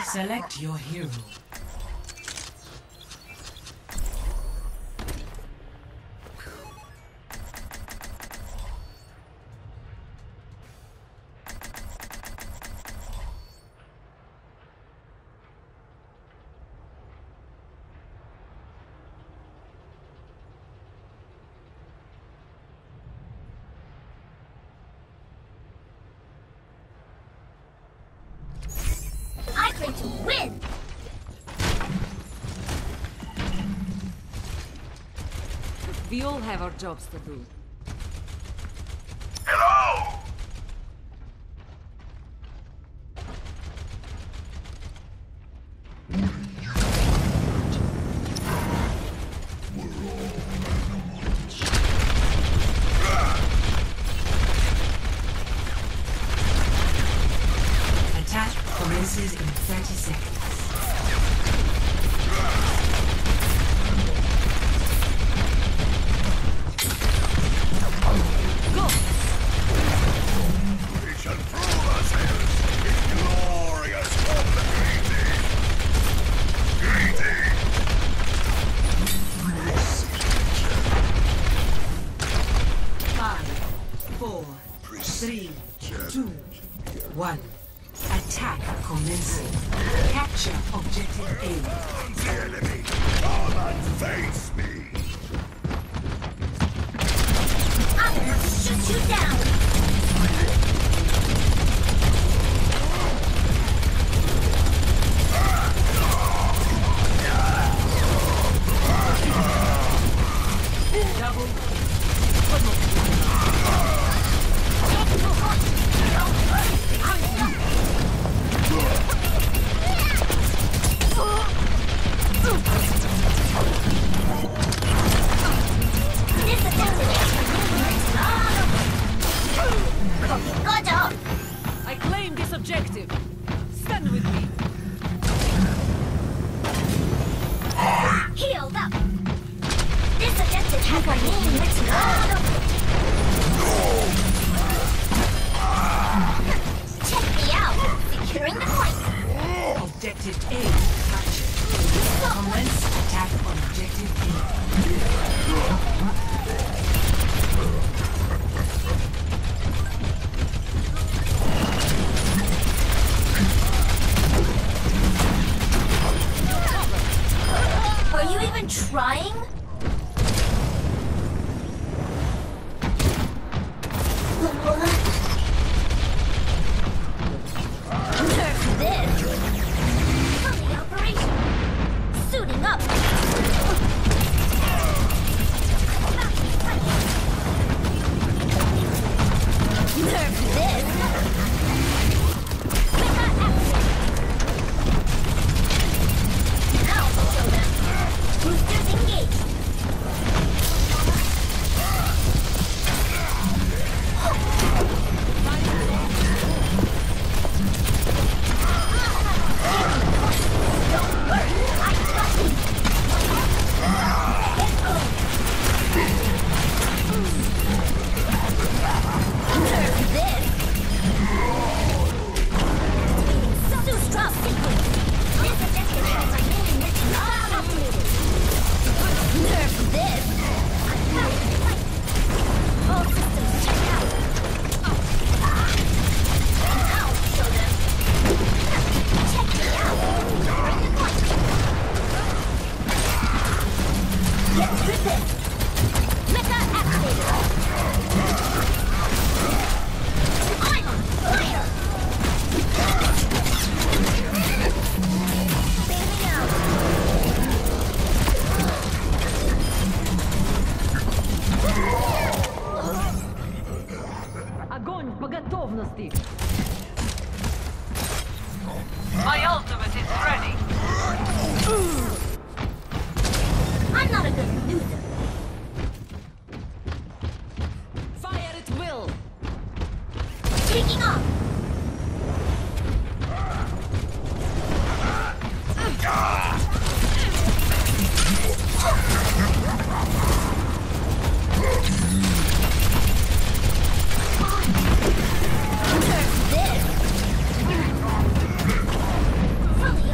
Select your hero. I'm going to win! We all have our jobs to do. Hello! Attack commences in 30 seconds. We shall prove ourselves in glorious opportunity. Greeting! Five, four, three, two, one. Attack commencing. Capture objective A. The enemy! Come and face me! I'm gonna have to shoot you down! I claim this objective. Stand with me. Healed up! This objective has my name written all over it! Check me out! Securing the point! Objective A captured. Commence attack on objective Are you even trying? Nerf this! Fully operational! Suiting up! Nerf this! Mecha active! I'll show them! Boosters engaged! Don't worry, I got you! Let's go! Nerf this! Sustra sequence! This objective has my name written all over it! Nerf this! All systems checked out! I'll show them! Check me out! Bring the point! Let's rip it! Mecha activated! I'm on fire! Bailing out! Огонь по готовности. My ultimate is ready. I'm not a good loser! Fire at will. Taking off! Nerf this! Fully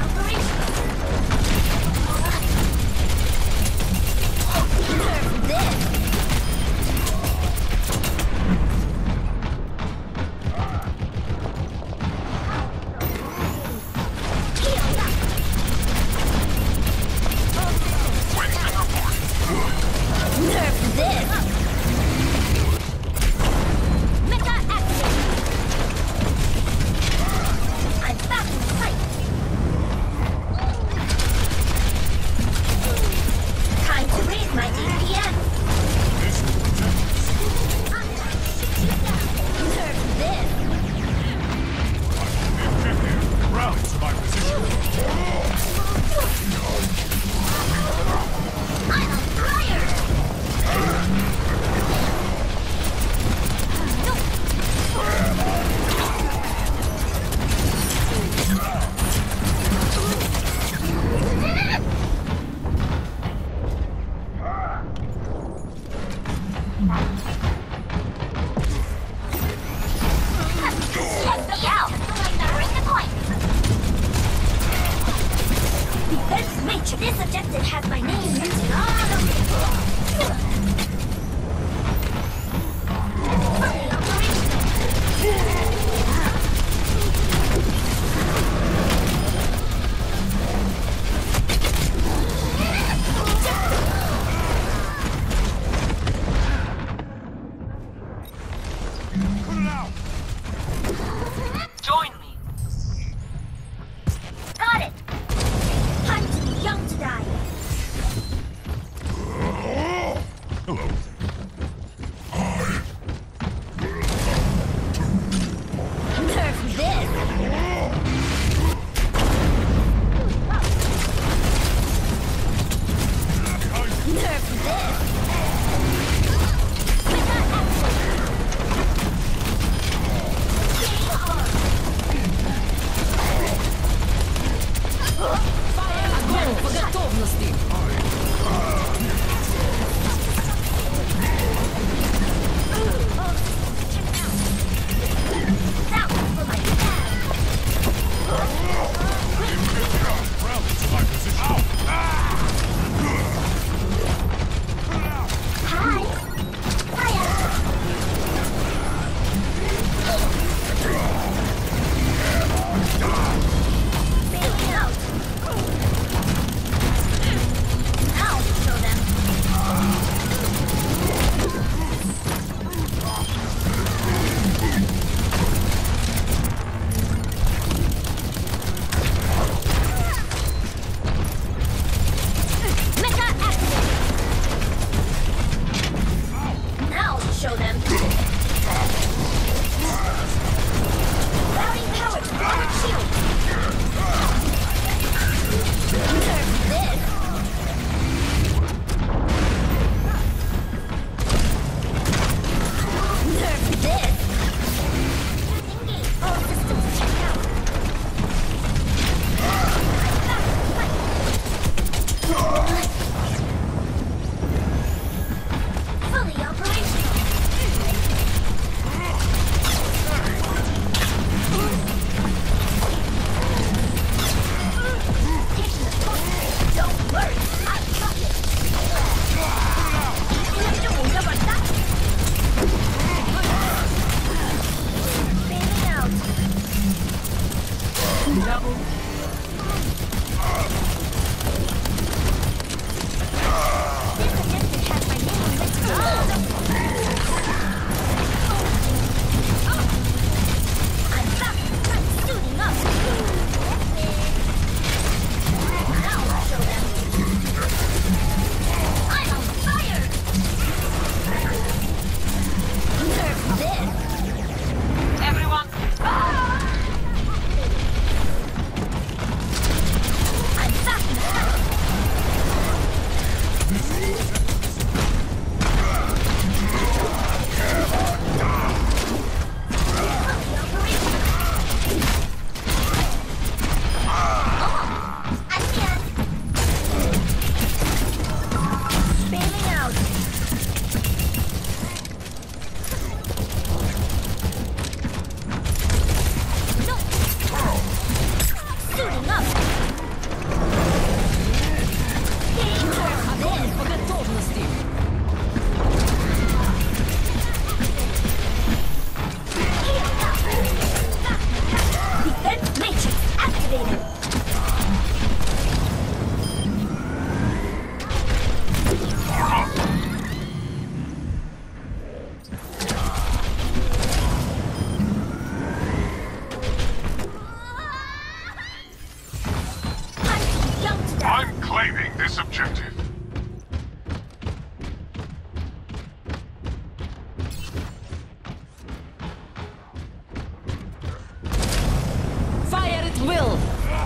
will.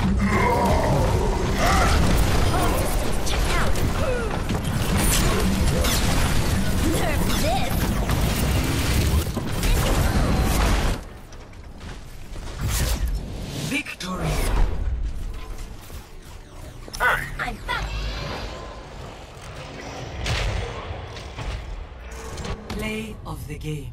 All systems check out. Nerf this. Victory. I'm back. Play of the game.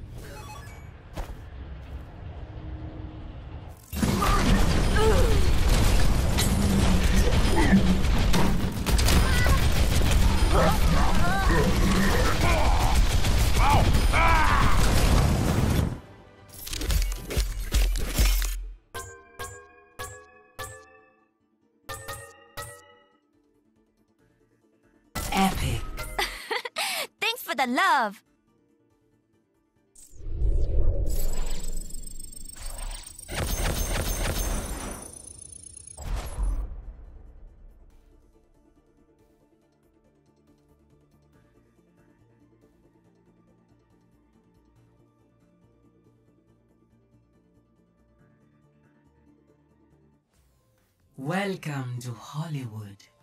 Epic. Thanks for the love. Welcome to Hollywood.